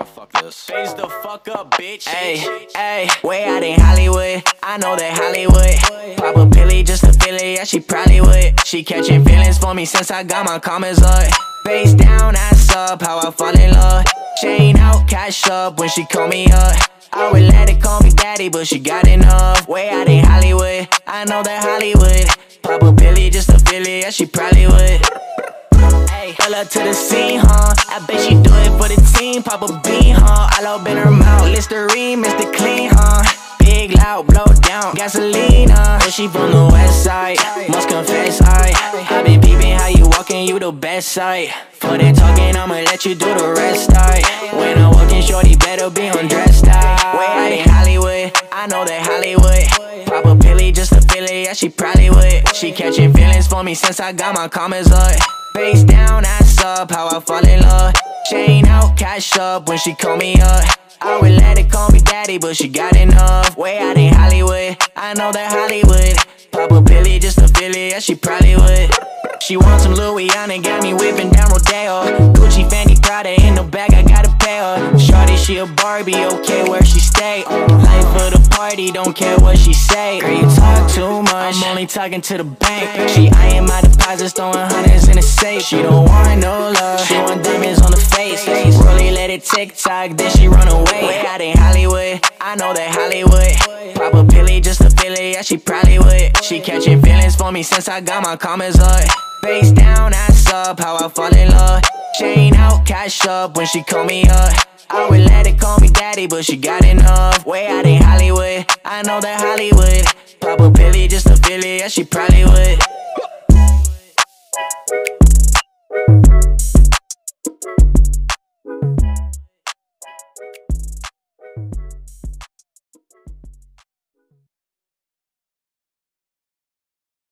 fuck this. Phase the fuck up, bitch. Ayy, way out in Hollywood, I know that Hollywood. Pop a pilly just to feel it, yeah, she probably would. She catching feelings for me since I got my comments up. Face down, ass up, how I fall in love. Chain out, cash up when she call me up. I would let her call me daddy, but she got enough. Way out in Hollywood, I know that Hollywood. Pop a pilly just to feel it, yeah, she probably would. Pull up to the scene, huh? I bet she do it for the team. Pop a bean, huh? All up in her mouth. Listerine, Mr. Clean, huh? Big, loud, blow down, gasoline, But she from the west side, must confess, I been peeping how you walking, you the best side. For that talking, I'ma let you do the rest, When I'm walking, shorty better be undressed, Way out in Hollywood, I know that Hollywood. Pop a pilly just to feel it, yeah, she probably would. She catching feelings for me since I got my comments up. Face down, ass up, how I fall in love. Chain out, cash up when she call me up. I would let her call me daddy, but she got enough. Way out in Hollywood, I know that Hollywood. Pop a pilly just to feel it, yeah, she probably would. She wants some Louis on and got me whipping down Rodeo. Gucci, Fendi, Prada in the bag, I gotta pay her. Shorty, she a Barbie, okay where she stay. Life of the party, don't care what she say. Girl, you talk too much, I'm only talking to the bank. She eyeing my deposits, throwing hundreds in the safe. She don't want no love, she want diamonds on the face. Really let it tick-tock, then she run away. Way out in Hollywood, I know that Hollywood. Pop a pilly just to feel it, yeah, she probably would. She catching feelings for me since I got my comments up. Face down, ass up, how I fall in love. Chain out, cash up when she call me up. I would let her call me daddy, but she got enough. Way out in Hollywood, I know that Hollywood. Pop a pilly just to feel it, yeah, she probably would.